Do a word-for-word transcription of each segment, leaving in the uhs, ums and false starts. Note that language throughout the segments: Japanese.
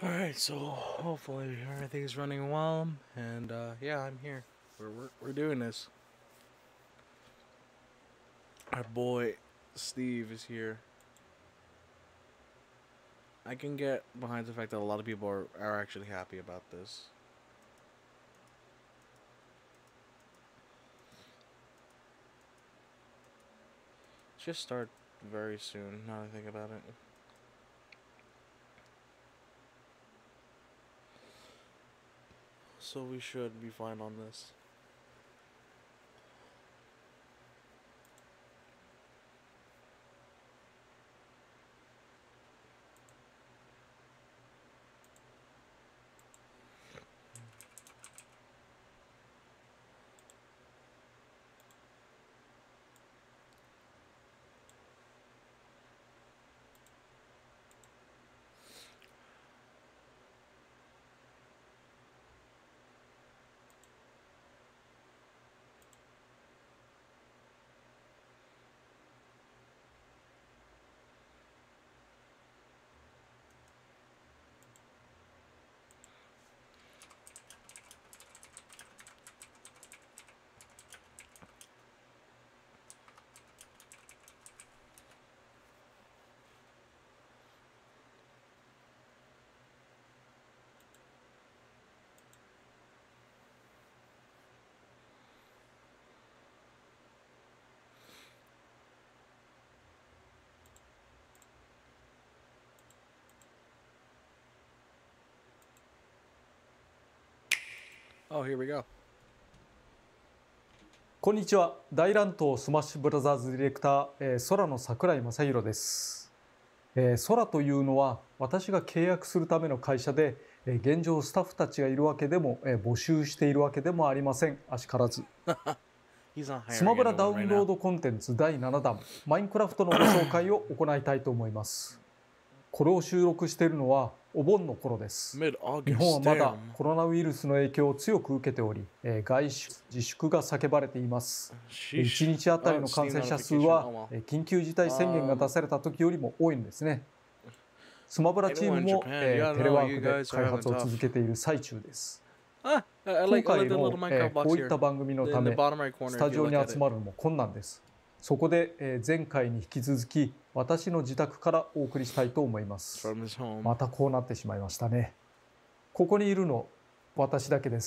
Alright, so hopefully everything's running well, and uh, yeah, I'm here. We're, we're, we're doing this. Our boy Steve is here. I can get behind the fact that a lot of people are, are actually happy about this. Just start very soon, now that I think about it. So we should be fine on this. Oh, here we go. こんにちは。大乱闘スマッシュブラザーズディレクター、えー、空の桜井正宏です、えー。空というのは私が契約するための会社で、えー、現状スタッフたちがいるわけでも、えー、募集しているわけでもありません。あしからず。スマブラダウンロードコンテンツだいななだん、マインクラフトのご紹介を行いたいと思います。これを収録しているのはお盆の頃です。日本はまだコロナウイルスの影響を強く受けており、外出自粛が叫ばれています。いちにちあたりの感染者数は緊急事態宣言が出された時よりも多いんですね。スマブラチームもテレワークで開発を続けている最中です。今回のこういった番組のためスタジオに集まるのも困難です。そこで前回に引き続き私の自宅からお送りしたいと思います。またこうなってしまいましたね。ここにいるの私だけです。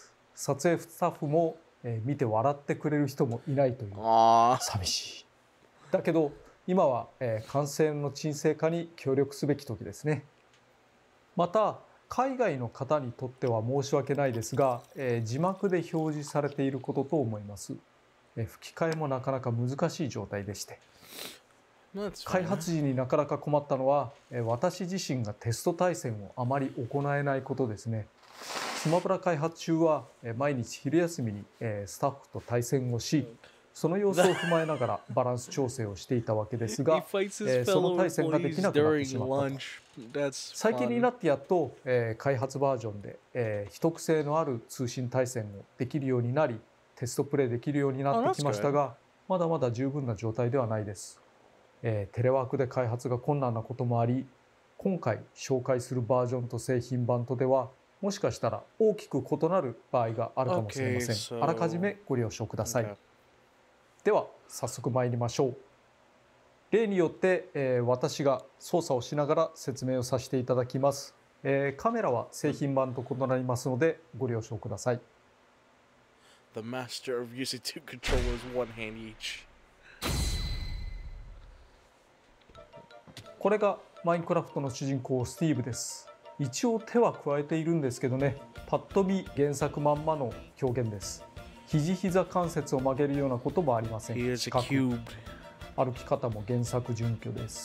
撮影スタッフも見て笑ってくれる人もいないという寂しい。だけど今は感染の沈静化に協力すべき時ですね。また海外の方にとっては申し訳ないですが字幕で表示されていることと思います。吹き替えもなかなか難しい状態でして、開発時になかなか困ったのは私自身がテスト対戦をあまり行えないことですね。スマブラ開発中は毎日昼休みにスタッフと対戦をし、その様子を踏まえながらバランス調整をしていたわけですが、その対戦ができなくなってしまったと。最近になってやっと開発バージョンで秘匿性のある通信対戦をできるようになり、テストプレイできるようになってきましたが、まだまだ十分な状態ではないです。えー、テレワークで開発が困難なこともあり、今回紹介するバージョンと製品版とではもしかしたら大きく異なる場合があるかもしれません。Okay, so... あらかじめご了承ください。Okay. では早速参りましょう。例によって、えー、私が操作をしながら説明をさせていただきます。えー、カメラは製品版と異なりますのでご了承ください。 The master of using two controllers, one hand each. これがマインクラフトの主人公スティーブです。一応手は加えているんですけどね、パッと見原作まんまの表現です。肘膝関節を曲げるようなこともありません。四角、歩き方も原作準拠です。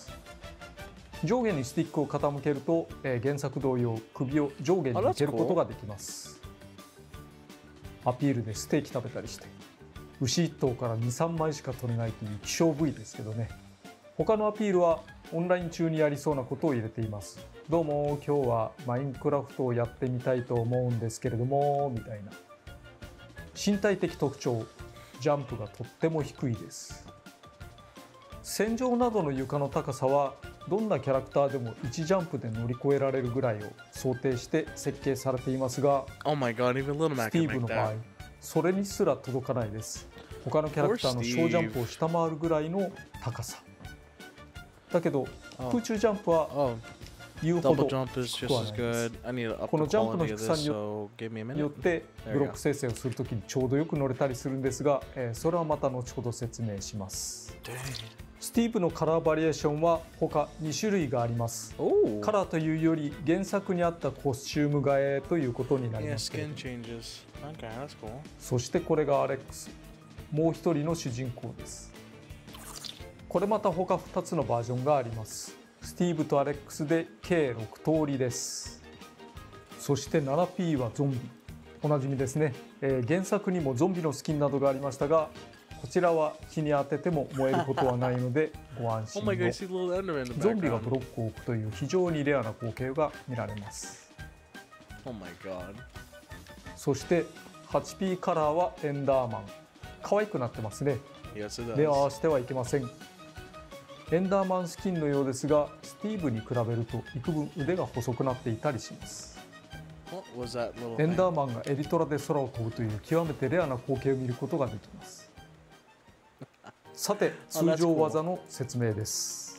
上下にスティックを傾けると、えー、原作同様首を上下に向けることができます。アピールでステーキ食べたりして、牛いっとうからにさんまいしか取れないという希少部位ですけどね。他のアピールはオンライン中にやりそうなことを入れています。どうも今日はマインクラフトをやってみたいと思うんですけれどもみたいな。身体的特徴、ジャンプがとっても低いです。戦場などの床の高さはどんなキャラクターでもいちジャンプで乗り越えられるぐらいを想定して設計されていますが、 Oh my god, even Little ス Mac ティ can ーブ make の場合 that. それにすら届かないです。他のキャラクターの小ジャンプを下回るぐらいの高さだけど、 Oh. 空中ジャンプは Oh, 言うほ double ど jump is 低 just くは as ないです good. I need to up こ the のジャンプの quality of 低さ this, によ so give me a よっ minute. て There ブロ you ッ go. ク生成をするときにちょうどよく乗れたりするんですが、えーそれはまた後ほど説明します。 Dang. スティーブのカラーバリエーションは他に種類があります。 Oh. カラーというより原作にあったコスチューム替えということになり Yeah, ますけれど skin も、 changes. Okay, that's cool. そしてこれがアレックス、もう一人の主人公です。これまた他ふたつのバージョンがあります。スティーブとアレックスで計ろく通りです。そして ナナピー はゾンビ、おなじみですね、えー原作にもゾンビのスキンなどがありましたが、こちらは日に当てても燃えることはないのでご安 Oh 心 my god, を。 you see the little Enderman in the ゾンビがブ background. ロックを置くという非常にレアな光景が見られます。 Oh my god. そして エイチピー カラーはエンダーマン、可愛くなってますね。 Yes, it 目を合わ does. せてはいけません。エンダーマンスキンのようですが、スティーブに比べると幾分腕が細くなっていたりします。 What was that little エン thing? ダーマンがエリトラで空を飛ぶという極めてレアな光景を見ることができます。さて、通常技の説明です。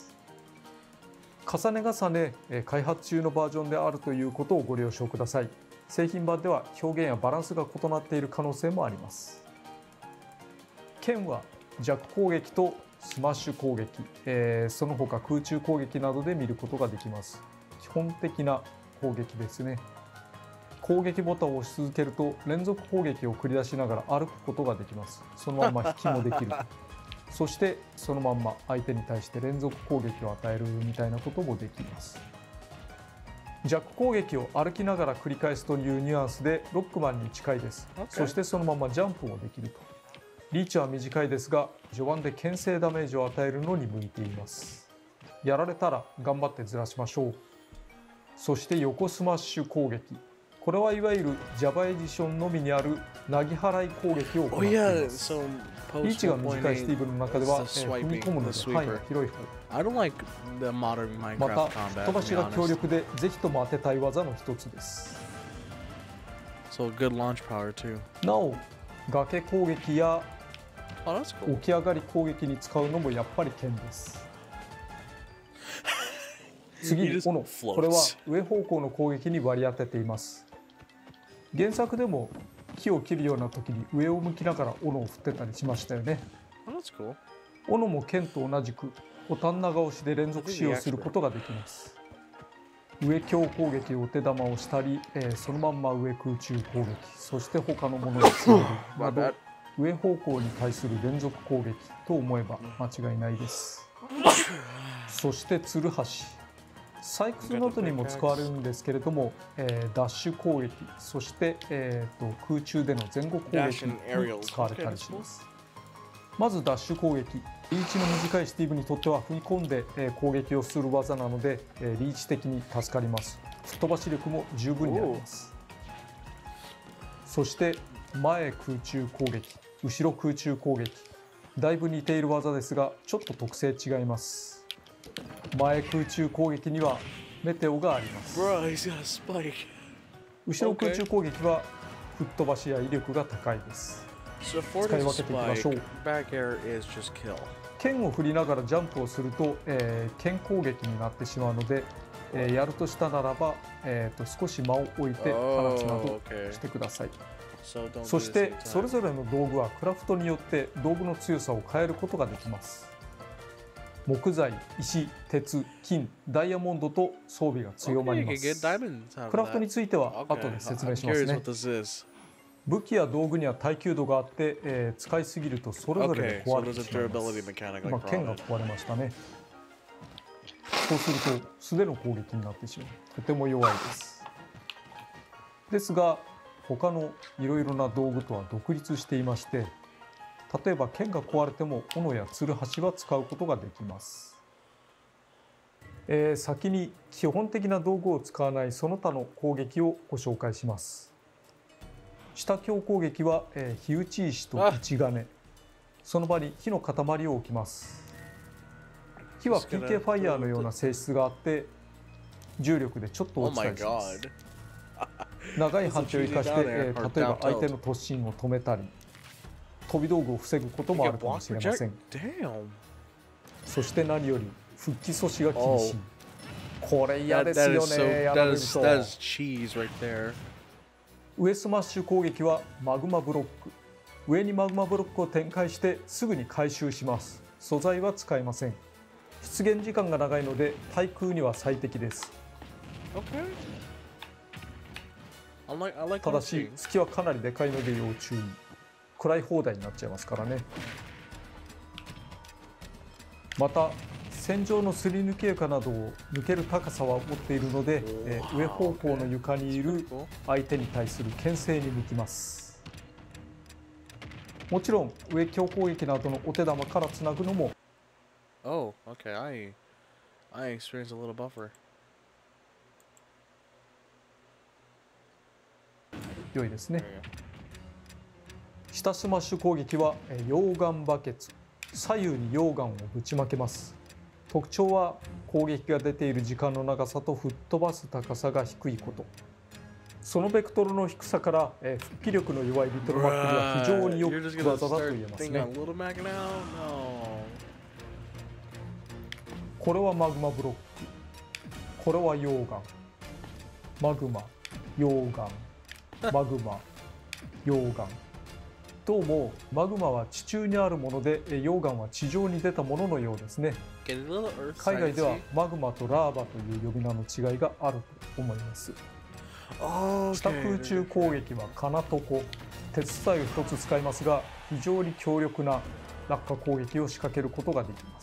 重ね重ねえー開発中のバージョンであるということをご了承ください。製品版では表現やバランスが異なっている可能性もあります。剣は弱攻撃とスマッシュ攻撃、えーその他空中攻撃などで見ることができます。基本的な攻撃ですね。攻撃ボタンを押し続けると連続攻撃を繰り出しながら歩くことができます。そのまま引きもできるそしてそのまんま相手に対して連続攻撃を与えるみたいなこともできます。弱攻撃を歩きながら繰り返すというニュアンスでロックマンに近いです。 Okay. そしてそのままジャンプもできると。リーチは短いですが序盤で牽制ダメージを与えるのに向いています。やられたら頑張ってずらしましょう。そして横スマッシュ攻撃、これはいわゆる Java エディションのみにあるなぎ払い攻撃を行 Oh ってい yeah, ます。 so リー post チが短いスティーブの中では、え is the ー踏み swiping, 込むの the で範囲が sweeper. 広い方。 I don't like the modern ま Minecraft た、 combat. 吹っ飛ば To し be が強 honest. 力でぜひとも当てたい技の一つです。 So good launch power too. なお、崖攻撃や Oh, that's 起 cool. き上がり攻撃に使うのもやっぱり剣です。次 He に just 斧、 floats. これは上方向の攻撃に割り当てています。原作でも木を切るような時に上を向きながら斧を振ってたりしましたよね。 Oh, that's cool. 斧も剣と同じくボタン長押しで連続使用することができます。上強攻撃を手玉をしたり、えーそのまんま上空中攻撃、そして他のものにつなぐなど上方向に対する連続攻撃と思えば間違いないです。そしてツルハシ、採掘などにも使われるんですけれども、えーダッシュ攻撃、そして、えーと空中での前後攻撃に使われたりします。まずダッシュ攻撃、リーチの短いスティーブにとっては踏み込んで、えー攻撃をする技なので、えーリーチ的に助かります。吹っ飛ばし力も十分にあります。そして前空中攻撃、後ろ空中攻撃、だいぶ似ている技ですがちょっと特性違います。前空中攻撃にはメテオがあります。 Bro, he's got a spike. 後ろ空中攻撃は吹っ飛ばしや威力が高いです。 So for 使い the 分けていきましょう。 spike, back air is just kill. 剣を振りながらジャンプをすると、えー剣攻撃になってしまうので、えーやるとしたならば、えーと少し間を置いて放つな Oh, ど okay. してください。 So don't そ do し this て every それ time. ぞれの道具はクラフトによって道具の強さを変えることができます。木材、石、鉄、金、ダイヤモンドと装備が強ま Okay, り you ま can get す。 diamonds out クラ of フトに that. ついては Okay, 後で説明 I'm します curious ね。 what this is. 武器や道具には耐久度があって、えー使いすぎるとそれぞれ Okay, で so 壊れ there's て a しまいま durability す。 mechanic 今 like 剣が Robin. 壊れましたね。そうすると素手の攻撃になってしまう。とても弱いです。ですが他のいろいろな道具とは独立していまして、例えば剣が壊れても斧やツルハシは使うことができます。えー先に基本的な道具を使わないその他の攻撃をご紹介します。下強攻撃は、えー火打ち石と一金、その場に火の塊を置きます。 火は ピーケー ファイヤーのような性質があって重力でちょっと Oh 落ちた my りします god. 長い反対を生かして、えー例えば相手の突進を止めたり飛び道具を防ぐこともあるかもしれません。 Damn. そして何より復帰阻止が禁止。 Oh. これ嫌 That, です that よ is so ね。やら that れる is と that is cheese right there. 上スマッシュ攻撃はマグマブロック。上にマグマブロックを展開してすぐに回収します。素材は使えません。出現時間が長いので対空には最適です。 Okay. I like I like ただし launching. 月はかなりでかいので要注意。食らい放題になっちゃいますからね。また戦場のすり抜け床などを抜ける高さは持っているので、えー上方向の床にいる Cool. 相手に対する牽制に向きます。もちろん上強攻撃などのお手玉からつなぐのも Oh, okay. I I experienced a little buffer. 良いですね。 There you go. 下スマッシュ攻撃はえー溶岩バケツ。左右に溶岩をぶちまけます。特徴は攻撃が出ている時間の長さと吹っ飛ばす高さが低いこと。そのベクトルの低さから、えー復帰力の弱いリトルマックには非常によ You're just く gonna 技だと start 言えます thinking ね。 on Little Mac now? No. これはマグマブロック。これは溶岩。マグマ、溶岩、マグマ、溶岩。どうもマグマは地中にあるもので、え溶岩は地上に出たもののようですね。 Get a little earth 海外では sciencey. マグマとラーバという呼び名の違いがあると思います。 Oh, 下 okay. 空中攻撃は金床、鉄材を一つ使いますが非常に強力な落下攻撃を仕掛けることができます。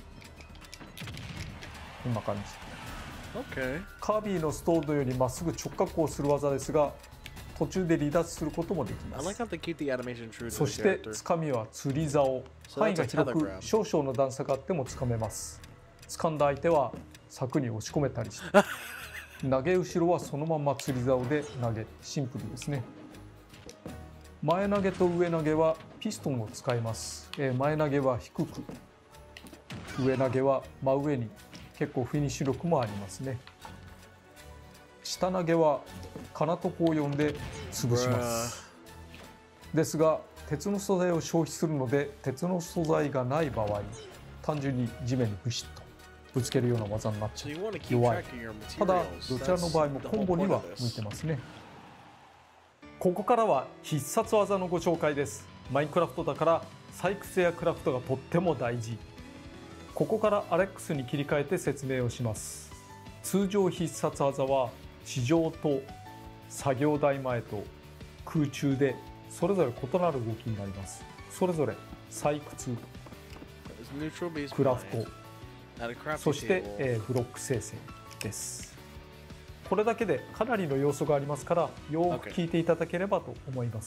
こんな感じ。 Okay. カービィのストーンのようにまっすぐ直角をする技ですが途中で離脱することもできま I like す。 how they keep the animation true to そ the して character. つかみは釣り竿。 So 範囲 that's が a 広く telegraph. 少々の段差があってもつかめます。掴んだ相手は柵に押し込めたりして投げ後ろはそのまま釣り竿で投げ、シンプルですね。前投げと上投げはピストンを使います。えー前投げは低く、上投げは真上に、結構フィニッシュ力もありますね。下投げは金床を呼んで潰します。ですが鉄の素材を消費するので鉄の素材がない場合単純に地面にブシッとぶつけるような技になっち So ゃ you want to う keep 弱い。 track of your ただ materials. どちらの場合も That's コ the ン whole ボに point は of 向いて this. ますね。ここからは必殺技のご紹介です。マインクラフトだから採掘やクラフトがとっても大事。ここからアレックスに切り替えて説明をします。通常必殺技は地上と作業台前と空中でそれぞれ異なる動きになります。それぞれ採掘、 It's neutral base クラフ mine. ト、 At a crafting そして table. えーブロック生成です。これだけでかなりの要素がありますからよーく聞いていただければと思います。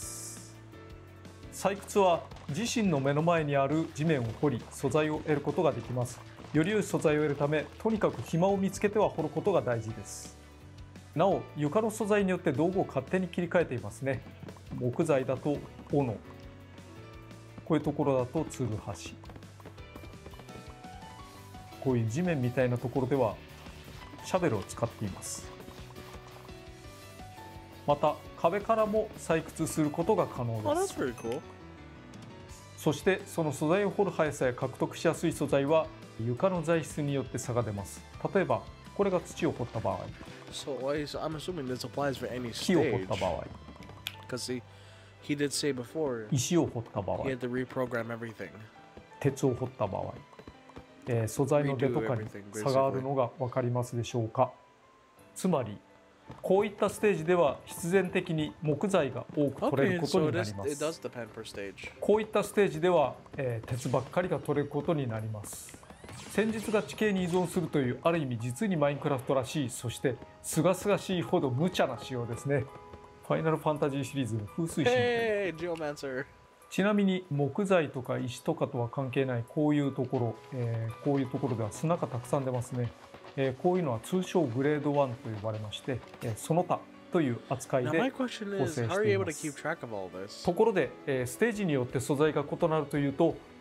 採掘は自身の目の前にある地面を掘り素材を得ることができます。より良い素材を得るためとにかく暇を見つけては掘ることが大事です。なお床の素材によって道具を勝手に切り替えていますね。木材だと斧、こういうところだとツルハシ、こういう地面みたいなところではシャベルを使っています。また壁からも採掘することが可能 Oh, で that's す。 pretty cool. そしてその素材を掘る速さや獲得しやすい素材は床の材質によって差が出ます。例えばこれが土を掘った場合、 So I- so I'm assuming this applies for any 木を掘っ stage. た場合、 Because he, he did say before 石を掘った場合、 he had to reprogram everything. 鉄を掘った場合、えー素材の出とかに差があるのが分かりますでしょうか。つまりこういったステージでは必然的に木材が多く取れる Okay, こと so に it, な is, りま it す。 does depend per stage. こういったステージでは、えー鉄ばっかりが取れることになります。戦術が地形に依存するというある意味実にマインクラフトらしい、そして清々しいほど無茶な仕様ですね。ファイナルファンタジーシリーズの風水神。 Hey, Geomancer. ちなみに木材とか石とかとは関係ないこういうところ、えーこういうところでは砂がたくさん出ますね。えーこういうのは通称グレードワンと呼ばれまして、えーその他という扱い Now で my question 構 is, 成 how し are てい you able ま to keep す。 track of all this? ところで、えーステージによって素材が異なるというと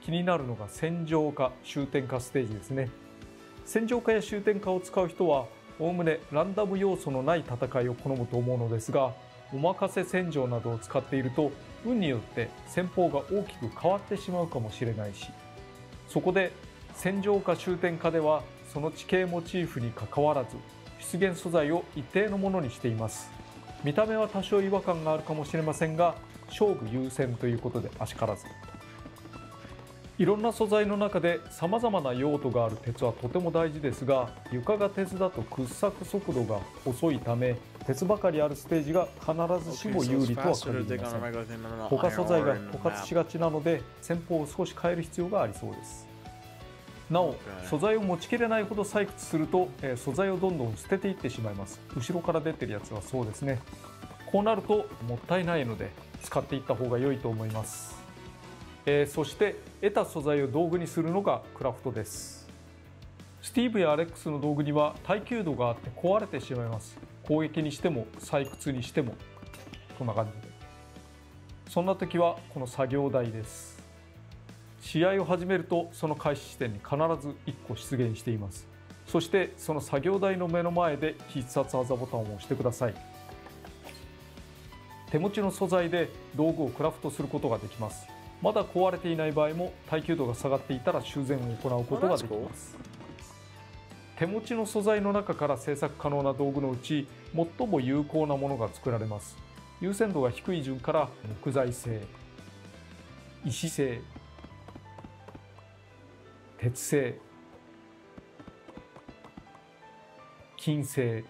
気になるのが戦場化終点化ステージですね。戦場化や終点化を使う人はおおむねランダム要素のない戦いを好むと思うのですが、お任せ戦場などを使っていると運によって戦法が大きく変わってしまうかもしれないし、そこで戦場化終点化ではその地形モチーフにかかわらず出現素材を一定のものにしています。見た目は多少違和感があるかもしれませんが、勝負優先ということであしからず。いろんな素材の中でさまざまな用途がある鉄はとても大事ですが、床が鉄だと掘削速度が遅いため、鉄ばかりあるステージが必ずしも有利とは限りません。他素材が枯渇しがちなので戦法を少し変える必要がありそうです。なお、素材を持ちきれないほど採掘すると、えー、素材をどんどん捨てていってしまいます。後ろから出てるやつはそうですね。こうなるともったいないので使っていった方が良いと思います。えー、そして得た素材を道具にするのがクラフトです。スティーブやアレックスの道具には耐久度があって壊れてしまいます。攻撃にしても採掘にしてもこんな感じで。そんな時はこの作業台です。試合を始めるとその開始地点に必ずいっこ出現しています。そしてその作業台の目の前で必殺技ボタンを押してください。手持ちの素材で道具をクラフトすることができます。まだ壊れていない場合も耐久度が下がっていたら修繕を行うことができます。手持ちの素材の中から製作可能な道具のうち最も有効なものが作られます。優先度が低い順から木材製、石製、鉄製、金製、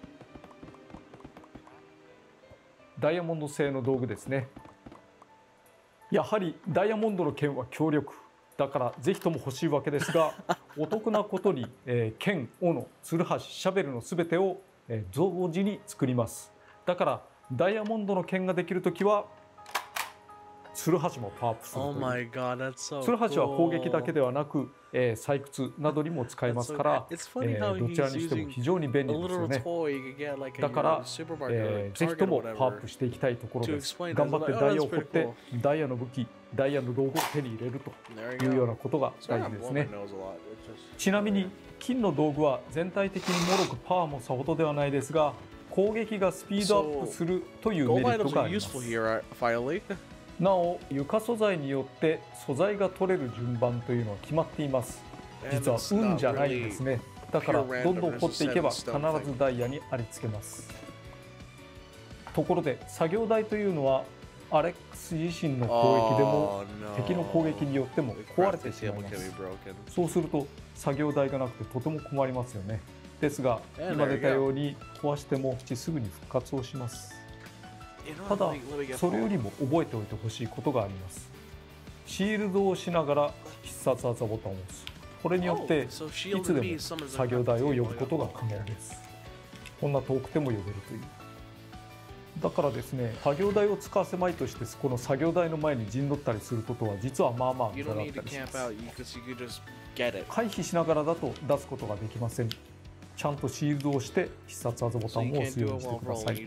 ダイヤモンド製の道具ですね。やはりダイヤモンドの剣は強力だからぜひとも欲しいわけですが、お得なことに、えー、剣、斧、ツルハシ、シャベルのすべてを、えー、同時に作ります。だからダイヤモンドの剣ができるときはツルハシもパワーアップするという。 Oh my God, that's so ツルハシは攻撃だけではなく、えー、採掘などにも使えますから、えー、どちらにしても非常に便利ですよね。だから、えー、ぜひともパワーアップしていきたいところです。頑張ってダイヤを掘ってダイヤの武器、ダイヤの道具を手に入れるというようなことが大事ですね。ちなみに金の道具は全体的にもろくパワーもさほどではないですが、攻撃がスピードアップするというメリットがあります。なお、床素材によって素材が取れる順番というのは決まっています。実は運じゃないんですね。だからどんどん掘っていけば必ずダイヤにありつけます。ところで作業台というのはアレックス自身の攻撃でも敵の攻撃によっても壊れてしまいます。そうすると作業台がなくてとても困りますよね。ですが今出たように壊してもすぐに復活をします。ただそれよりも覚えておいてほしいことがあります。シールドをしながら必殺技ボタンを押す。これによっていつでも作業台を呼ぶことが可能です。こんな遠くても呼べるという。だからですね、作業台を使わせまいとしてこの作業台の前に陣取ったりすることは実はまあまあ無駄だったりします。回避しながらだと出すことができません。ちゃんとシールドをして必殺技ボタンを押すようにしてください。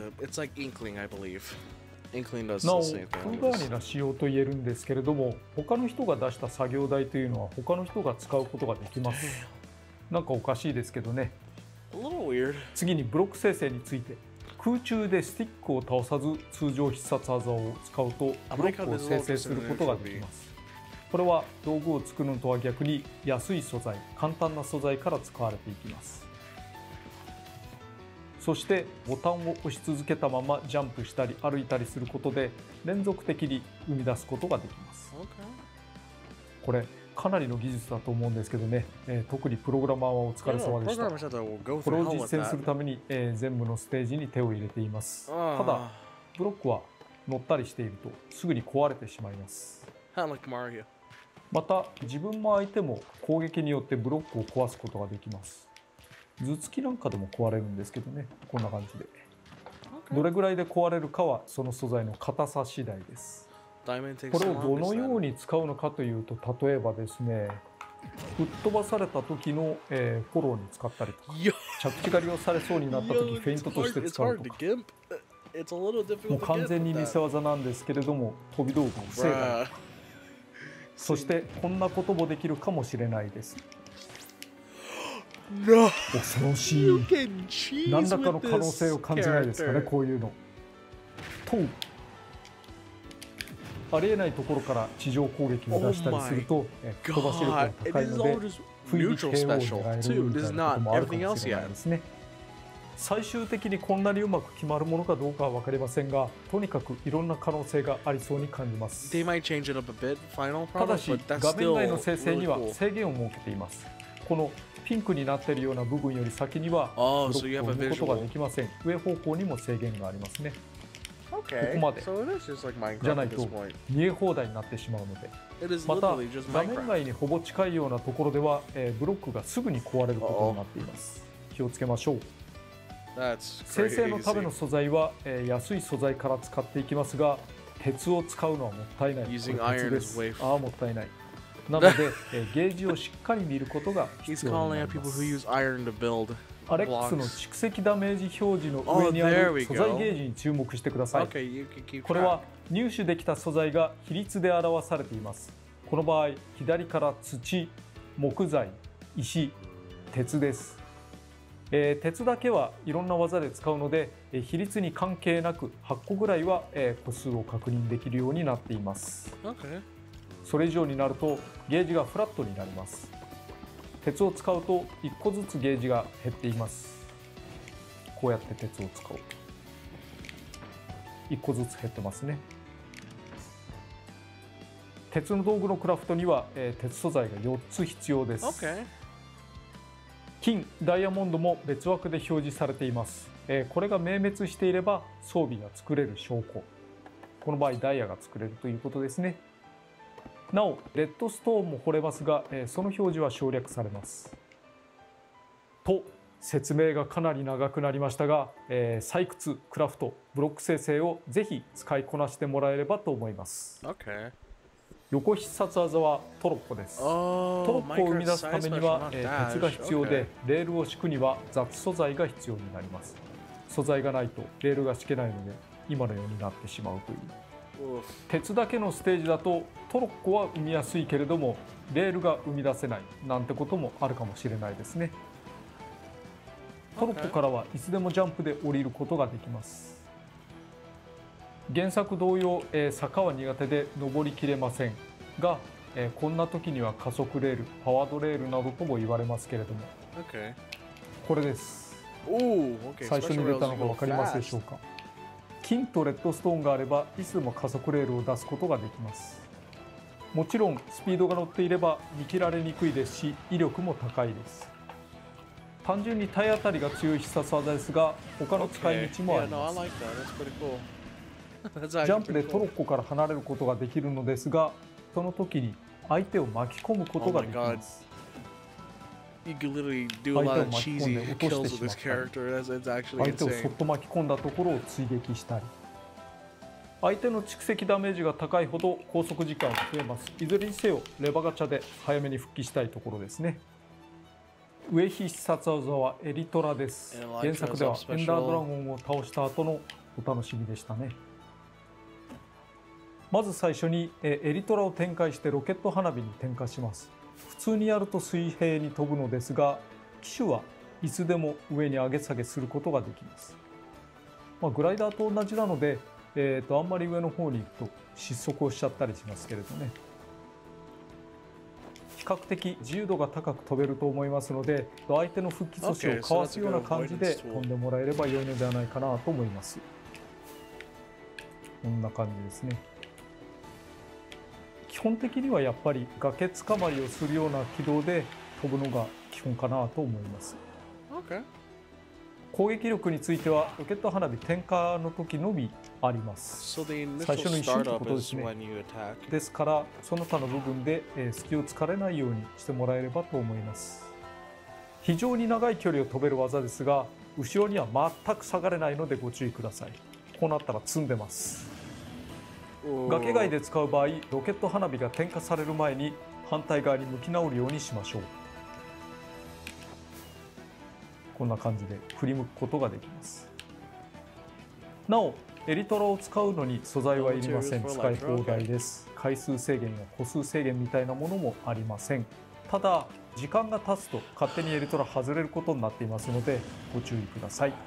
なお、風変わりな仕様と言えるんですけれども、他の人が出した作業台というのは他の人が使うことができます。なんかおかしいですけどね。次にブロック生成について。空中でスティックを倒さず通常必殺技を使うとブロックを生成することができます。これは道具を作るのとは逆に安い素材、簡単な素材から使われていきます。そしてボタンを押し続けたままジャンプしたり歩いたりすることで連続的に生み出すことができます。これかなりの技術だと思うんですけどね、えー、特にプログラマーはお疲れ様でした。これを実践するために、えー、全部のステージに手を入れています。ただブロックは乗ったりしているとすぐに壊れてしまいます。また自分も相手も攻撃によってブロックを壊すことができます。頭突きなんかでも壊れるんですけどね、こんな感じで。どれぐらいで壊れるかはその素材の硬さ次第です。これをどのように使うのかというと、例えばですね、吹っ飛ばされた時の、えー、フォローに使ったりとか、着地狩りをされそうになった時フェイントとして使うとか、もう完全に見せ技なんですけれども飛び道具を防いだり、 そしてこんなこともできるかもしれないです。 No! 恐ろし You い。 can cheese 何らか with の可能性 this を感じないですかね、 character. こういうの。とありえないところから地上攻撃を出したりすると、えー飛ばし力が God, 高 it い is ので all just 不意に neutral ケーオー special を狙え too. るみた There's いなこと not もあるか everything も else しれない yet. ですね。最終的にこんなにうまく決まるものかどうかは分かりませんが、とにかくいろんな可能性がありそうに感じます。 They might change it up a bit, final ただ product, し but that's 画面 still 内の生成 really には cool. 制限を設けています。このピンクになっているような部分より先にはブ Oh, ロ so you ッ have クを a 生むことが visual. できません。上方向にも制限がありますね。 Okay, ここまで。 so it is just like じゃ Minecraft ない at と this point. 見え放題になってしまうので、 It is また literally just 画面 Minecraft. 外にほぼ近いようなところでは、えーブロックがすぐに壊れることになっています。気をつけましょう。 That's 生成のための crazy. 素材は、えー安い素材から使っていきますが、鉄を使うのはもったいない。これ Using 鉄 iron で is す。 way ああ、もったいない。なので、えーゲージをしっかり見ることが He's 必要に calling な out りま people す。 who use iron to build アレックスの blocks. 蓄積ダメージ表示の Oh, 上にあ there る we 素材 go. ゲージに注目してください。 Okay, you can keep これは track. 入手できた素材が比率で表されています。この場合、左から土、木材、石、鉄です。えー鉄だけはいろんな技で使うので、えー比率に関係なくはっこぐらいは、えー個数を確認できるようになっています。 Okay. それ以上になるとゲージがフラットになります。鉄を使うといっこずつゲージが減っています。こうやって鉄を使うといっこずつ減ってますね。鉄の道具のクラフトには、えー鉄素材がよっつ必要です。 Okay. 金、ダイヤモンドも別枠で表示されています。えーこれが明滅していれば装備が作れる証拠。この場合ダイヤが作れるということですね。なお、レッドストーンも掘れますが、えーその表示は省略されます。と、説明がかなり長くなりましたが、えー採掘、クラフト、ブロック生成をぜひ使いこなしてもらえればと思います。 Okay. 横必殺技はトロッコです。トロ Oh, ッコを生み出 Minecraft すた side めに special, は、 not えー鉄が dash. 必要で、 Okay. レールを敷くには雑素材が必要になります。素材がないとレールが敷けないので今のようになってしまうという。 Oof. 鉄だけのステージだとトロッコは生みやすいけれどもレールが生み出せないなんてこともあるかもしれないですね。トロッコからはいつでもジャンプで降りることができます。原作同様、えー坂は苦手で登りきれませんが、えーこんな時には加速レール、パワードレールなどとも言われますけれども、 Okay. これです。 Ooh, okay. 最初に Special 出 rails たの you が go 分かりますで fast. しょうか。金とレッドストーンがあればいつでも加速レールを出すことができます。もちろんスピードが乗っていれば見切られにくいですし威力も高いです。単純に体当たりが強い必殺技ですが他の使い Okay. 道もあ Yeah, り no, ま I す。 like that. That's pretty cool. That's ジャ actually ンプで pretty トロ cool. ッコから離れることができるのですが、その時に相手を巻き込むことができます。 You can literally do a lot of cheesy kills with this character. That's it's actually 相手をそっ insane. と巻き込んだところを追撃したり、相手の蓄積ダメージが高いほど拘束時間は増えます。いずれにせよレバガチャで早めに復帰したいところですね。上必殺技はエリトラです。原作ではエンダードラゴンを倒した後のお楽しみでしたね。まず最初にエリトラを展開してロケット花火に点火します。普通にやると水平に飛ぶのですが、機種はいつでも上に上げ下げすることができます。まあ、グライダーと同じなので、えー、とあんまり上の方に行くと失速をしちゃったりしますけれどね。比較的自由度が高く飛べると思いますので、相手の復帰措置をかわすような感じで飛んでもらえれば良いのではないかなと思います。こんな感じですね。基本的にはやっぱり崖つかまりをするような軌道で飛ぶのが基本かなと思います。 Okay. 攻撃力についてはロケット花火点火の時のみあります。 So the 最 initial 初の一瞬ってこ startup とで is すね。 when you attack. ですからその他の部分でえー隙を突かれないようにしてもらえればと思います。非常に長い距離を飛べる技ですが、後ろには全く下がれないのでご注意ください。こうなったら積んでます。 Ooh. 崖外で使う場合、ロケット花火が点火される前に反対側に向き直るようにしましょう。こんな感じで振り向くことができます。なお、 エリトラを使うのに素材はいりません。使い放題です。回数制限や個数制限みたいなものもありません。ただ時間が経つと勝手にエリトラ外れることになっていますのでご注意ください。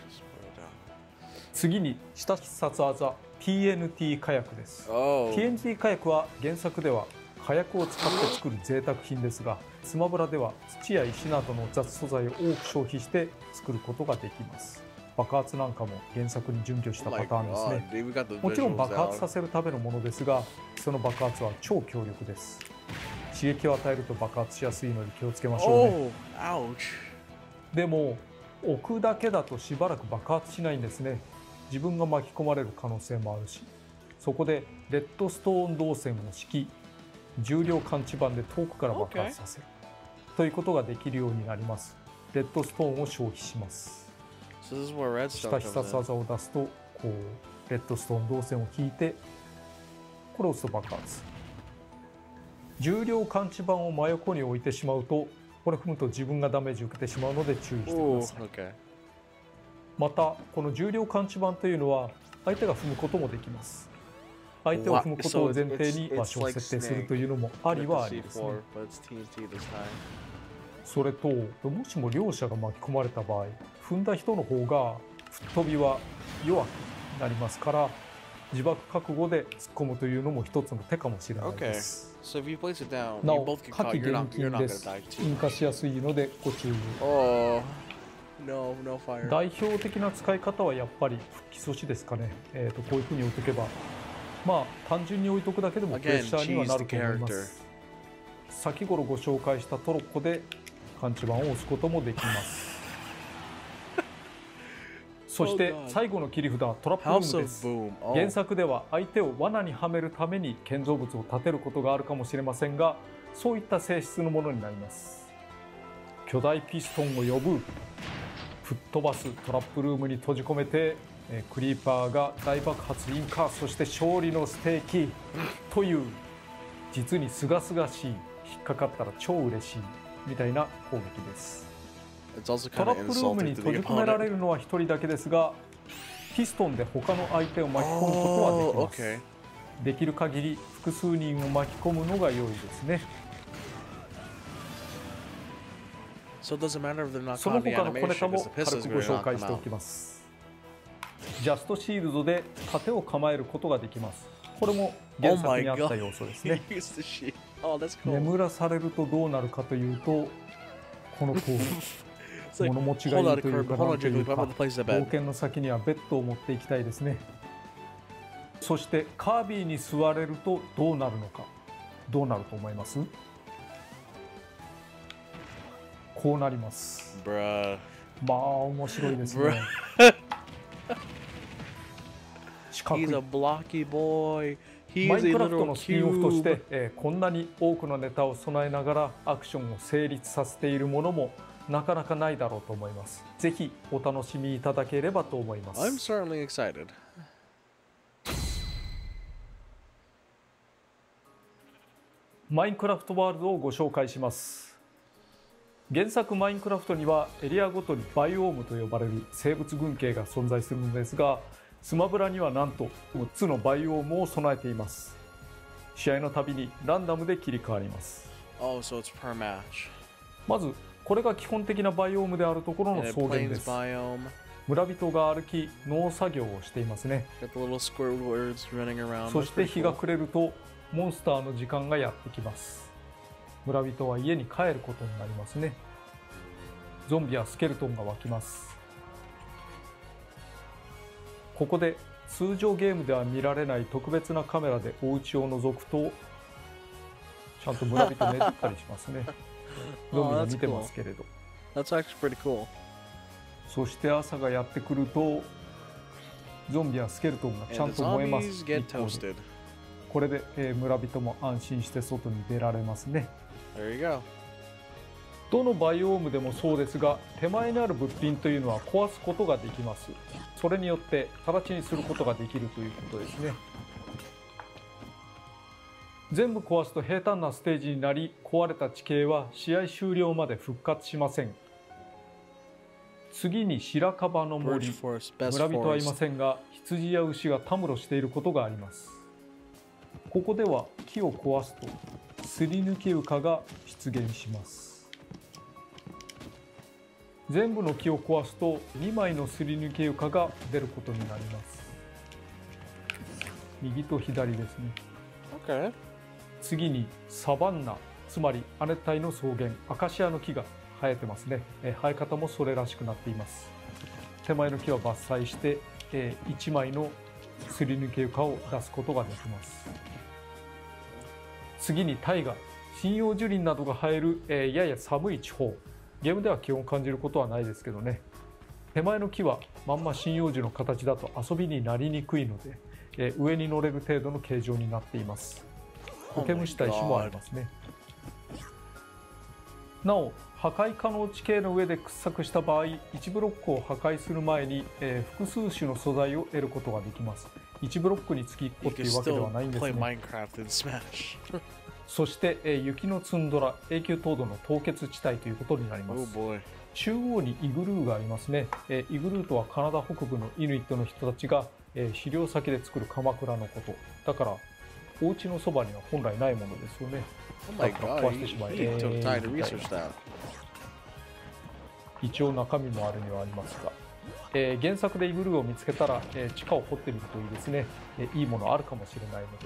次に下必殺技 ティーエヌティー 火薬です。 Oh. ティーエヌティー 火薬は原作では火薬を使って作る贅沢品ですが、スマブラでは土や石などの雑素材を多く消費して作ることができます。爆発なんかも原作に準拠したパターンですね。 Oh my God, dude, もちろん visuals 爆発 out. させるためのものですが、その爆発は超強力です。刺激を与えると爆発しやすいので気をつけましょうね。 Oh, ouch. でも置くだけだとしばらく爆発しないんですね。自分が巻き込まれる可能性もあるし、そこでレッドストーン導線を敷き、重量感知板で遠くから爆発させる、okay. ということができるようになります。レッドストーンを消費します。 So this is where redstone 下必殺技を出すとこうレッドストーン導線を引いて、これを押すと爆発。重量感知板を真横に置いてしまうと、これ踏むと自分がダメージを受けてしまうので注意してください。 Okay. またこの重量感知板というのは相手が踏むこともできます。相手を踏むことを前提に場所を設定するというのもありはありですね。それともしも両者が巻き込まれた場合、踏んだ人の方が吹っ飛びは弱くなりますから、自爆覚悟で突っ込むというのも一つの手かもしれないです。 Okay. So if you place it down, な you お both get 火 caught. 気 You're 厳 not, you're 禁 not で gonna す。 die 引 too. 火しやすいのでご注意を。 Oh, no, no fire. 代表的な使い方はやっぱり復帰阻止ですかね。えーとこういうふうに置いとけば、まあ単純に置いとくだけでもプレッシャーにはなると思います。先頃ご紹介したトロッコで感知板を押すこともできます。そして最後の切り札トラップルームです。原作では相手を罠にはめるために建造物を建てることがあるかもしれませんが、そういった性質のものになります。巨大ピストンを呼ぶ、吹っ飛ばす、トラップルームに閉じ込めてクリーパーが大爆発引火、そして勝利のステーキという実にすがすがしい、引っかかったら超嬉しいみたいな攻撃です。トラップルームに閉じ込められるのはひとりだけですが、ピストンで他の相手を巻き込むことはできます。 Okay. できる限り複数人を巻き込むのが良いですね。 So it doesn't matter if they're not その caught in the 他の小ネタ animation も because the 軽 pistol's くご gonna 紹 knock 介 them してお out. きます。ジャストシールドで盾を構えることができます。これも原作にあった要素ですね。 Oh, that's cool. 眠らされるとどうなるかというと、この通り物持ちがいいというか、なんというか、冒険の先にはベッドを持っていきたいですね。そしてカービィに座れるとどうなるのか。どうなると思います？こうなります。 Bruh. まあ面白いですね。四角い。 He's a blocky boy. マイ He's ン a クラフト little のスピンオフとして、 cube. えーこんなに多くのネタを備えながらアクションを成立させているものもなかなかないだろうと思います。ぜひお楽しみいただければと思いま I'm す。 certainly excited. マインクラフトワールドをご紹介します。原作マインクラフトにはエリアごとにバイオームと呼ばれる生物群系が存在するのですが、スマブラにはなんとむっつのバイオームを備えています。試合のたびにランダムで切り替わります。 Oh, so it's per match. まずこれが基本的なバイオームであるところの And 草 it 原で plains す。 biome. 村人が歩き農作業をしていますね。 Got the little Squidwards running around. そ That's して pretty 日が cool. 暮れるとモンスターの時間がやってきます。村人は家に帰ることになりますね。ゾンビやスケルトンが湧きます。ここで通常ゲームでは見られない特別なカメラでお家を覗くと、ちゃんと村人寝てたりしますね。ゾンビが見てますけれど。 That's actually pretty cool. そして朝がやってくると、ゾンビやスケルトンがちゃん And the と燃えます。 zombies get 一方で toasted. これで、えー村人も安心して外に出られますね。 There you go. どのバイオームでもそうですが、手前にある物品というのは壊すことができます。それによって直ちにすることができるということですね。全部壊すと平坦なステージになり、壊れた地形は試合終了まで復活しません。次に白樺の森。 Birch forest, best 村人はいま forest. せんが、 羊や牛がたむろしていることがあります。ここでは木を壊すとすり抜け床が出現します。全部の木を壊すとにまいのすり抜け床が出ることになります。右と左ですね。 Okay. 次にサバンナ、つまり亜熱帯の草原、アカシアの木が生えてますね。え生え方もそれらしくなっています。手前の木は伐採して、えいちまいのすり抜け床を出すことができます。次にタイガ、針葉樹林などが生える、えやや寒い地方。ゲームでは気温を感じることはないですけどね。手前の木はまんま針葉樹の形だと遊びになりにくいので、え上に乗れる程度の形状になっています。苔むした石もありますね。なお、破壊可能地形の上で掘削した場合、いちブロックを破壊する前に、えー、複数種の素材を得ることができます。いちブロックにつきいっこっていうわけではないんですね。そして、えー、雪のツンドラ、永久凍土の凍結地帯ということになります。 Oh、 中央にイグルーがありますね。えー、イグルーとはカナダ北部のイヌイットの人たちが、えー、狩猟先で作る鎌倉のこと。だから、お家のそばには本来ないものですよね。だから壊してしまえ。えー、一応中身もあるにはありますが、えー、原作でイグルーを見つけたら、えー、地下を掘ってみるといいですね、えー、いいものあるかもしれないので。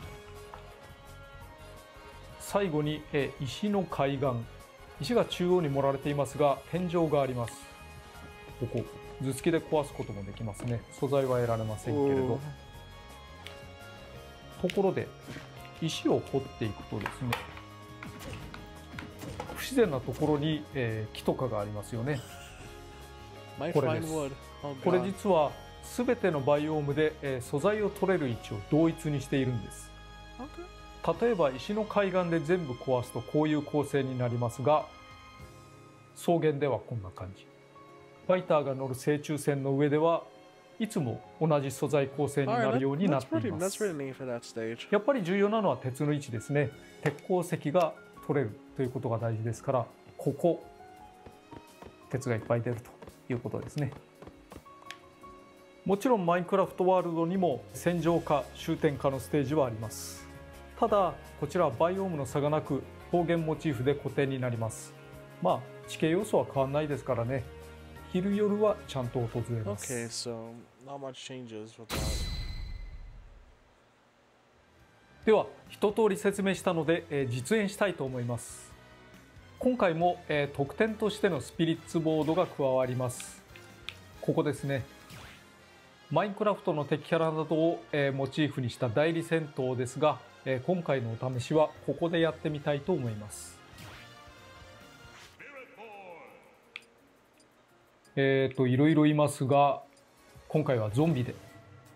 最後に、えー、石の海岸。石が中央に盛られていますが、天井があります。ここ頭突きで壊すこともできますね。素材は得られませんけれど。ところで石を掘っていくとですね、不自然なところに、えー、木とかがありますよね。これです。これ実は全てのバイオームで、えー、素材を取れる位置を同一にしているんです。例えば石の海岸で全部壊すとこういう構成になりますが、草原ではこんな感じ。ファイターが乗る正中線の上ではいつも同じ素材構成になるようになっています。やっぱり重要なのは鉄の位置ですね。鉄鉱石が取れるということが大事ですから、ここ鉄がいっぱい出るということですね。もちろんマインクラフトワールドにも戦場か終点かのステージはあります。ただこちらはバイオームの差がなく方言モチーフで固定になります。まあ地形要素は変わらないですからね。昼夜はちゃんと訪れます。 Okay, so not much changes with that. では一通り説明したので、えー、実演したいと思います。今回も、えー、特典としてのスピリッツボードが加わります。ここですね。マインクラフトの敵キャラなどを、えー、モチーフにした代理戦闘ですが、えー、今回のお試しはここでやってみたいと思います。えっといろいろいますが、今回はゾンビで。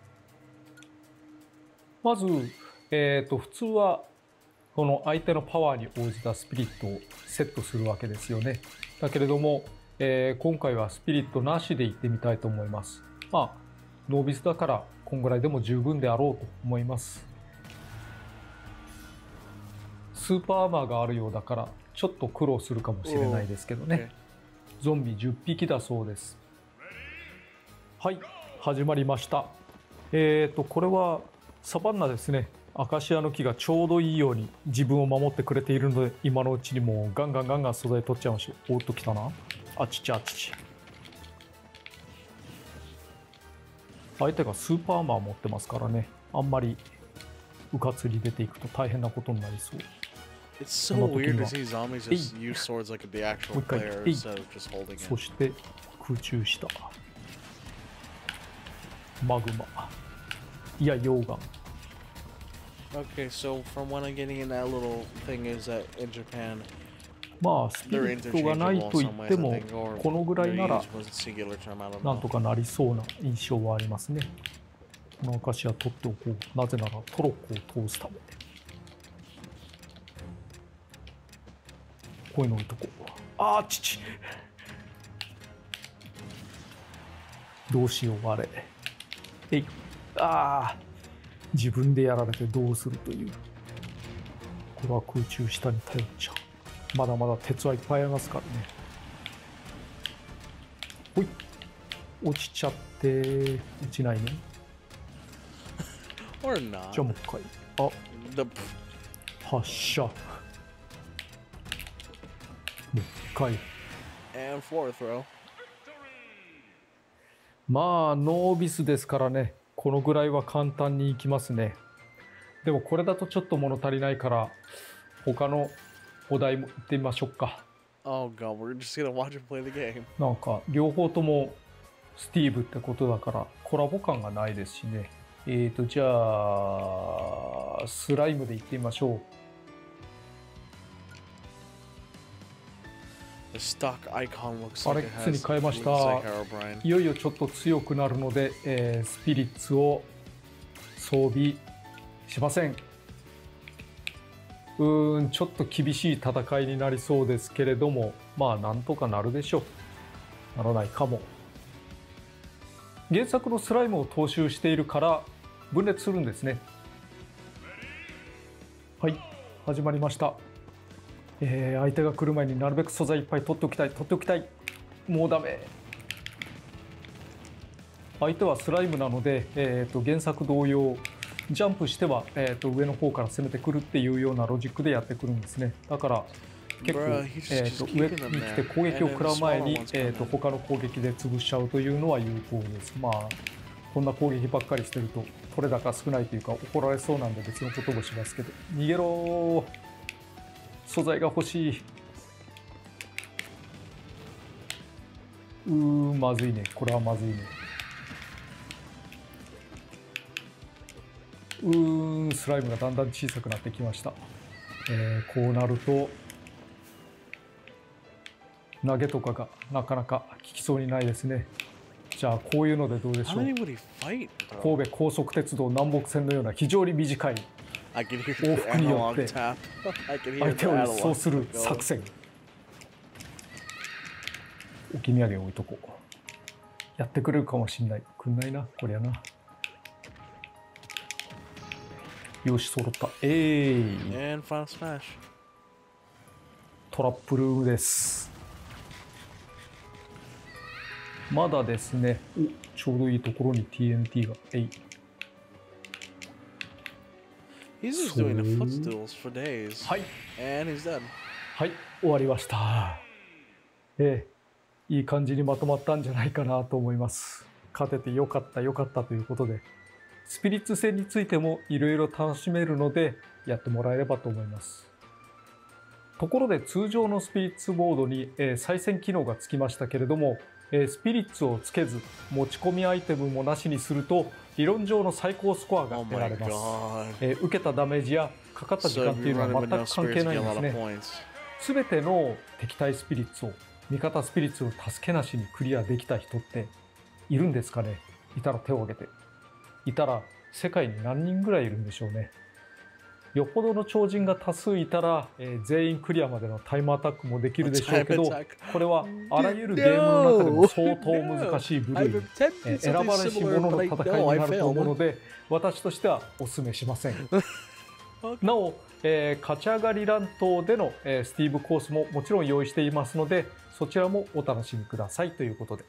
まず、えっと普通はこの相手のパワーに応じたスピリットをセットするわけですよね。だけれども、えー、今回はスピリットなしでいってみたいと思います。まあノービスだからこんぐらいでも十分であろうと思います。スーパーアーマーがあるようだからちょっと苦労するかもしれないですけどね。ゾンビじゅっぴきだそうです。はい、始まりました。えっとこれはサバンナですね。アカシアの木がちょうどいいように自分を守ってくれているので、今のうちにもうガンガンガンガン素材取っちゃいましょう。おっときたな。あちちあちち。相手がスーパーアーマー持ってますからね。あんまりうかつに出ていくと大変なことになりそう。 It's so weird to see zombies just use swords like the actual player instead of just holding it. そして空中下。マグマ。いや溶岩。 Okay, so from what I'm getting in that little thing is that in Japan, まあスピリットがないと言ってもこのぐらいならなんとかなりそうな印象はありますね。このアカシア取っておこう。なぜならトロッコを通すため。こういうの置いとこう。ああちち。どうしようあれ。えい。ああ。自分でやられてどうするという。これは空中下に頼っちゃう。まだまだ鉄はいっぱいありますからね。ほい。落ちちゃって落ちないね。 Or not. じゃあもう一回。あ、 The 発射。もう一回。 and fourth throw. まあノービスですからね、このぐらいは簡単にいきますね。でもこれだとちょっと物足りないから他のお題も行ってみましょうか。 Oh god, we're just gonna watch him play the game. なんか両方ともスティーブってことだからコラボ感がないですしね。えーとじゃあスライムで行ってみましょう。 The stock icon looks アレ like ッ it クスに has 変えまし looks た。 like Herobrine. いよいよちょっと強くなるので、えースピリッツを装備しません。うーんちょっと厳しい戦いになりそうですけれども、まあなんとかなるでしょう。ならないかも。原作のスライムを踏襲しているから分裂するんですね。はい、始まりました。えー相手が来る前になるべく素材いっぱい取っておきたい取っておきたい。もうダメ。相手はスライムなので、えーと原作同様ジャンプしては、えーと上の方から攻めてくるっていうようなロジックでやってくるんですね。だから結構、 Bruh, he's just- えーと just 上 keeping に them 来て there. 攻撃を And 食らう then the 前 smaller に ones、 え come ーと in. 他の攻撃で潰しちゃうというのは有効です。まあこんな攻撃ばっかりしてると取れ高少ないというか怒られそうなんで別のことをしますけど、逃げろー。素材が欲しい。うーんまずいね。これはまずいね。うーんスライムがだんだん小さくなってきました。えーこうなると投げとかがなかなか効きそうにないですね。じゃあこういうのでどうでし How ょう。 many would he fight, bro? 神戸高速鉄道南北線のような非常に短い I can hear 往 the 復によっ analog て tap. I can hear 相 the 手を一掃 analog する go. 作戦。置き土産を置いとこう。やってくれるかもしんない。くんないなこりゃな。よし揃った。えーい And final smash. トラップルームです。まだですね。おちょうどいいところに ティーエヌティー が。えい。 He's just そう doing the footstools for days. はい。 And he's dead. はい終わりました。ええいい感じにまとまったんじゃないかなと思います。勝ててよかったよかったということで、スピリッツ戦についてもいろいろ楽しめるのでやってもらえればと思います。ところで通常のスピリッツボードに、えー再戦機能がつきましたけれども、えースピリッツをつけず持ち込みアイテムもなしにすると理論上の最高スコアが Oh 得ら my れます。 god. えー受けたダメージやかかった時 So 間 if っていう you're のは running 全 with no く関 spirits, 係 you ない get ん a です lot of ね。 points. すべての敵対スピリッツを味方スピリッツの助けなしにクリアできた人っているんですかね。いたら手を挙げて。いたら世界に何人ぐらいいるんでしょうね。よっぽどの超人が多数いたら、えー全員クリアまでのタイムアタックもできるでしょうけど、 Time attack. これはあらゆるゲームの中でも相当難しい部類、 I've え attempted ー選 something ばれし similar, 者の but I 戦い know に I なると思うの failed. で私としてはお勧めしません。なお、えー勝ち上がり乱闘での、えースティーブコースももちろん用意していますのでそちらもお楽しみくださいということで、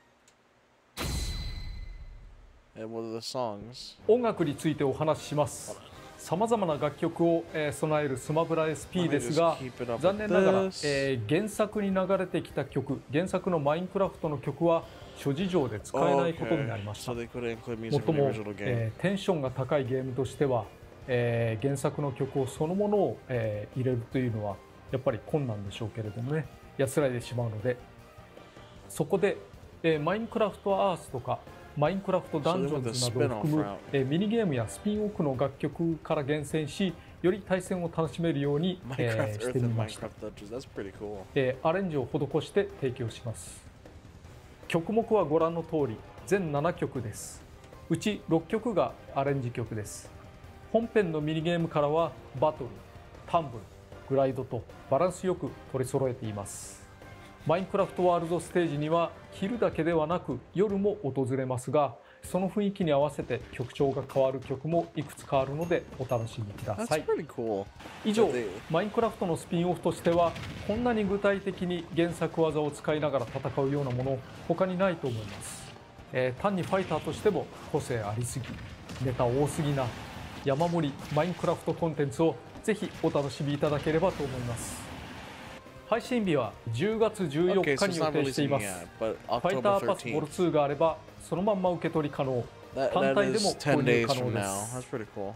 And what are the songs? 音楽についてお話しします。さまざまな楽曲を、えー備えるスマブラ エスピー ですが、 Let me just keep it up 残念ながら、 with this. えー原作に流れてきた曲、原作のマインクラフトの曲は諸事情で使えないことになりました。 So they couldn't include も music っと from the も、 original game. えーテンションが高いゲームとしては、えー原作の曲をそのものを、えー入れるというのはやっぱり困難でしょうけれどもね、安らいでしまうので、そこで、えーマインクラフトアースとかマインクラフトダンジョンズなどを含む、えーミニゲームやスピンオフの楽曲から厳選し、より対戦を楽しめるように、え Minecraft ーし Earth てみ and ました。 Minecraft Dungeons. That's pretty cool. えーアレンジを施して提供します。曲目はご覧の通り全ななきょくです。うちろっきょくがアレンジ曲です。本編のミニゲームからはバトル、タンブル、グライドとバランスよく取り揃えています。マインクラフトワールドステージには昼だけではなく夜も訪れますが、その雰囲気に合わせて曲調が変わる曲もいくつかあるのでお楽しみくだ That's さい。 pretty cool. 以上 But they-、 マインクラフトのスピンオフとしてはこんなに具体的に原作技を使いながら戦うようなもの他にないと思います。 えー単にファイターとしても個性ありすぎ、ネタ多すぎな山盛りマインクラフトコンテンツをぜひお楽しみいただければと思います。配信日はじゅうがつじゅうよっか Okay, so に it's 予 not 定してい releasing ます。 yet, but ファイ October ターパスボル thirteenth. ツーがあればそのまんま受け取り可能。 That, 単 that 体で is も ten 購入 days 可 from 能で now. す。 That's pretty cool.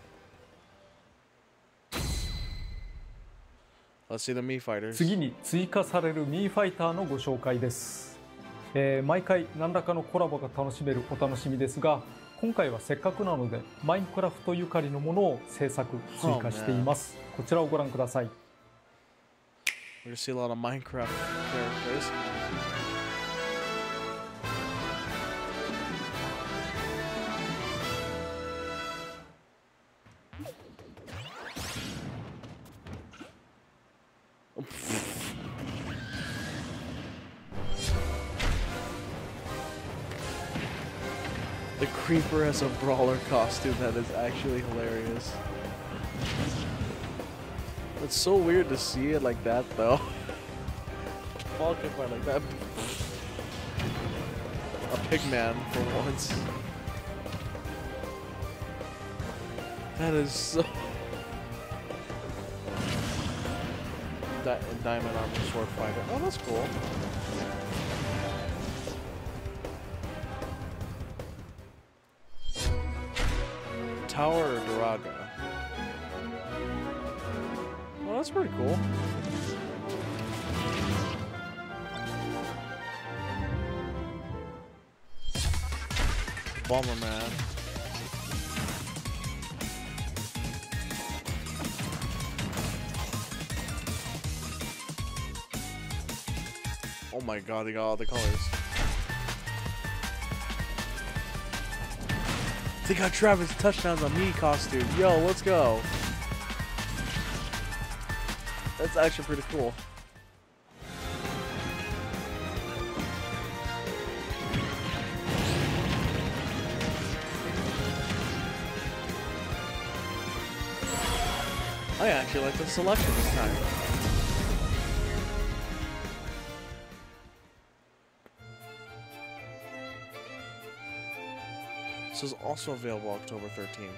Let's see the Mii fighters. 次に追加されるミーファイターのご紹介です。えー毎回何らかのコラボが楽しめるお楽しみですが、今回はせっかくなのでマインクラフトゆかりのものを制作追加しています。こちらをご覧ください。 We're gonna see a lot of Minecraft characters. The creeper has a brawler costume that is actually hilarious. It's so weird to see it like that though. Fall can fight like that. A pigman for once. That is so. Di diamond armor sword fighter. Oh, that's cool. Tower or Duraga? Well, that's pretty cool. Bomberman. Oh my god, they got all the colors. They got Travis touchdowns on me costume. Yo, let's go. That's actually pretty cool. I actually like the selection this time. This is also available October thirteenth.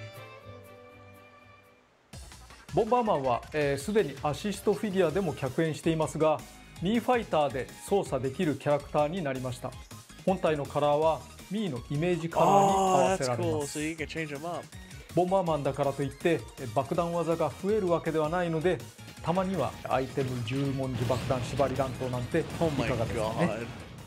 ボンバーマンはすで、えー、にアシストフィギュアでも客演していますが、ミーファイターで操作できるキャラクターになりました。本体のカラーはミーのイメージカラーに合わせられます。ボンバーマンだからといって爆弾技が増えるわけではないので、たまにはアイテム十文字爆弾縛り弾頭なんていかがですかね。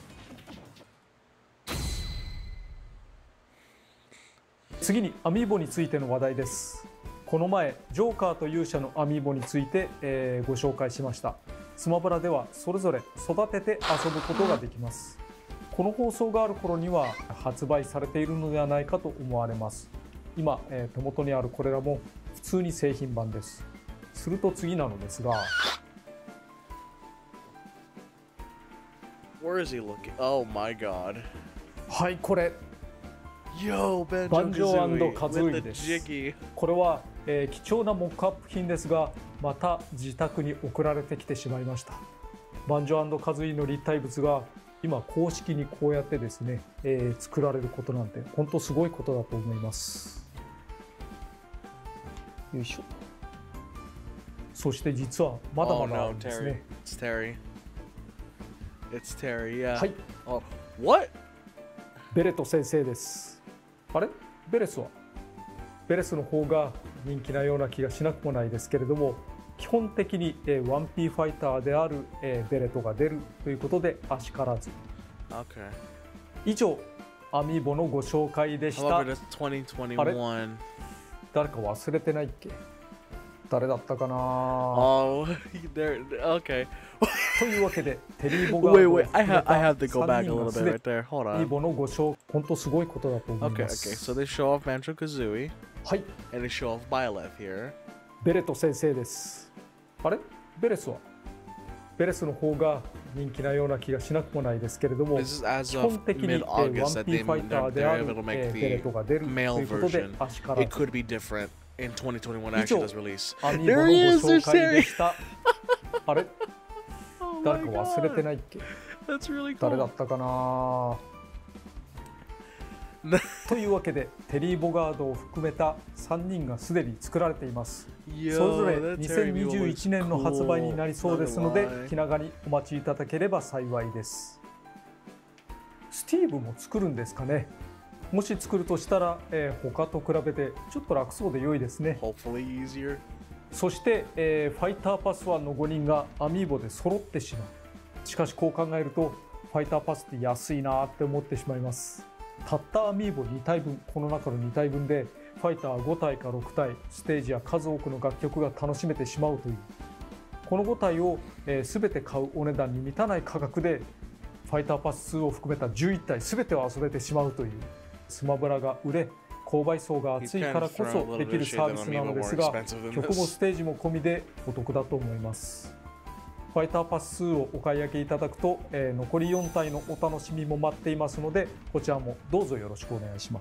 次にアミーボについての話題です。この前ジョーカーと勇者のアミーボについて、えー、ご紹介しました。スマブラではそれぞれ育てて遊ぶことができます。この放送がある頃には発売されているのではないかと思われます。今、えー、手元にあるこれらも普通に製品版です。すると次なのですが、 Where is he looking? Oh my god. はい、これ Yo, バンジョー&カズーイです。これは、えー、貴重なモックアップ品ですが、また自宅に送られてきてしまいました。バンジョー&カズイの立体物が今公式にこうやってですね、えー、作られることなんて本当すごいことだと思います。よいしょ。そして実はまだまだあるんですね。 It's Terry. It's Terry. Yeah. はい。 Oh, what? ベレト先生です。あれ？ベレスは？ベレスの方が人気なような気がしなくもないですけれども、基本的に ワンピー ファイターであるベレトが出るということであしからず。 Okay. 以上、アミーボのご紹介でした。あれ？誰か忘れてないっけ？誰だったかな？ Oh, there. Okay. というわけで、テリーボが Wait, wait. I have, I have to go back a little bit right there. Hold テリー on. ボのご紹介、本当すごいことだと思い Okay, ま okay. す。 So they show off Banjo-Kazooie はい、 and they show off Byleth here. ベレト先生です。あれ？ベレスは？ベレスの方が人気なような気がしなくもないですけれども、 This is as 基 of 本的に mid ワン August that ピ they, ー ファイター they're, であ they're る able to ベ make レ the トが出ると male いうことで version. あしから It ず。 could be different in twenty twenty-one 以 actually 上 does release. アミー There ボ he の is, ご there's 紹介で Terry. した。あれ？ Oh 誰 my か忘れて god. ないっけ？ That's really 誰だ cool. ったかな？ というわけでテリー・ボガードを含めたさんにんがすでに作られています。それぞれにせんにじゅういちねんの発売になりそうですので、気長にお待ちいただければ幸いです。スティーブも作るんですかね。もし作るとしたら、えー、他と比べてちょっと楽そうで良いですね。そして、えー、ファイターパスワンのごにんがアミーボで揃ってしまう。しかしこう考えるとファイターパスって安いなって思ってしまいます。たったアミーボにたいぶん、この中のにたいぶんでファイターごたいかろくたい、ステージや数多くの楽曲が楽しめてしまうという、このごたいを、えー、全て買うお値段に満たない価格でファイターパスツーを含めたじゅういったい全てを遊べてしまうという、スマブラが売れ購買層が厚いからこそできるサービスなのですが、曲もステージも込みでお得だと思います。ファイターパスツーをお買い上げいただくと、えー、残りよんたいのお楽しみも待っていますので、こちらもどうぞよろしくお願いします。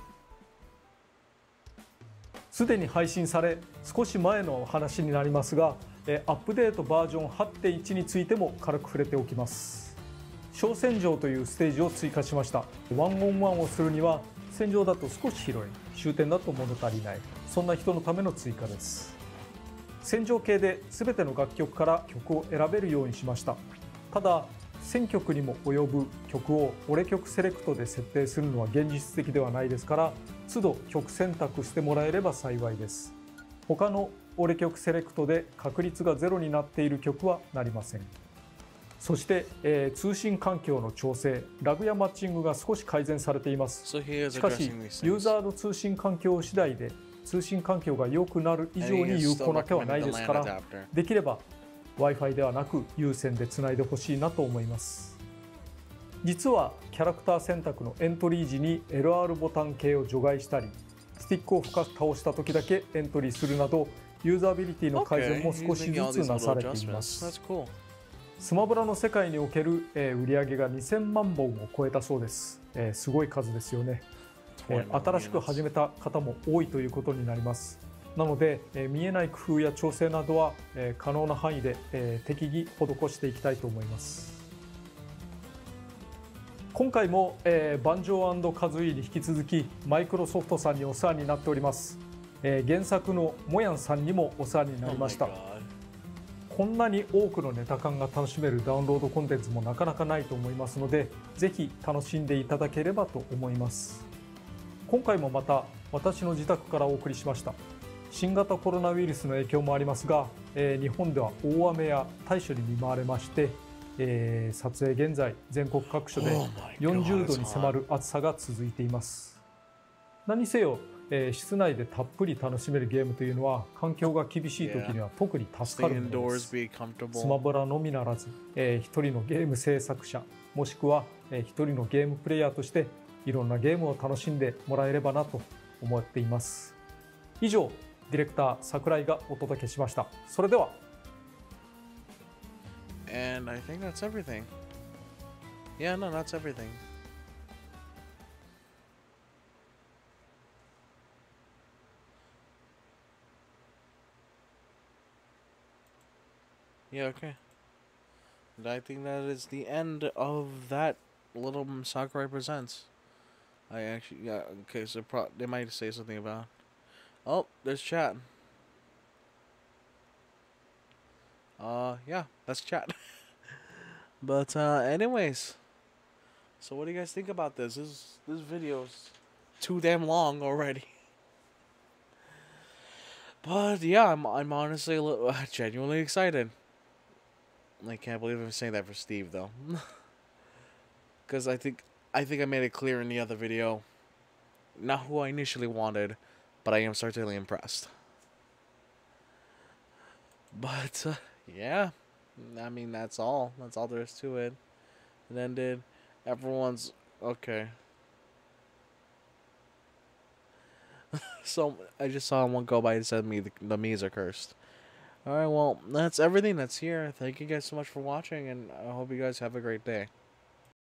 すでに配信され少し前の話になりますが、えー、アップデートバージョン はちてんいち についても軽く触れておきます。小戦場というステージを追加しました。ワンオンワンをするには戦場だと少し広い、終点だと物足りない、そんな人のための追加です。戦場系で全ての楽曲から曲を選べるようにしました。ただせんきょくにも及ぶ曲を俺曲セレクトで設定するのは現実的ではないですから、都度曲選択してもらえれば幸いです。他の俺曲セレクトで確率がゼロになっている曲はなりません。そして、えー、通信環境の調整、ラグやマッチングが少し改善されています。しかしユーザーの通信環境次第で通信環境が良くなる以上に有効な手はないですから、できれば Wi-Fi ではなく有線でつないでほしいなと思います。実はキャラクター選択のエントリー時に エルアール ボタン系を除外したり、スティックを深く倒した時だけエントリーするなど、ユーザビリティの改善も少しずつなされています。スマブラの世界における売り上げがにせんまんぼんを超えたそうです。すごい数ですよね。新しく始めた方も多いということになります。なので見えない工夫や調整などは可能な範囲で適宜施していきたいと思います。今回もバンジョー&カズイに引き続きマイクロソフトさんにお世話になっております。原作のモヤンさんにもお世話になりました。こんなに多くのネタ感が楽しめるダウンロードコンテンツもなかなかないと思いますので、ぜひ楽しんでいただければと思います。今回もまた私の自宅からお送りしました。新型コロナウイルスの影響もありますが、えー、日本では大雨や大暑に見舞われまして、えー、撮影現在全国各所でよんじゅうどに迫る暑さが続いています。何せよ、えー、室内でたっぷり楽しめるゲームというのは環境が厳しい時には特に助かるものです。スマブラのみならず、えー、一人のゲーム制作者もしくは、えー、一人のゲームプレイヤーとしていろんなゲームを楽しんでもらえればなと思っています。以上、ディレクター桜井がお届けしました。それでは。 And I think that's everything. Yeah, no, that's everything. Yeah, okay. And I think that is the end of that little Sakurai Presents. I actually, yeah, okay, so pro they might say something about... Oh, there's chat. Uh, yeah, that's chat. But, uh, anyways. So what do you guys think about this? This, this video's too damn long already. But, yeah, I'm, I'm honestly a little, uh, genuinely excited. I can't believe I'm saying that for Steve, though. Because I think... I think I made it clear in the other video, not who I initially wanted, but I am certainly impressed. But, uh, yeah, I mean, that's all. That's all there is to it. It ended. Everyone's, okay. So, I just saw one go by and said me, the, the me's are cursed. Alright, well, that's everything that's here. Thank you guys so much for watching, and I hope you guys have a great day.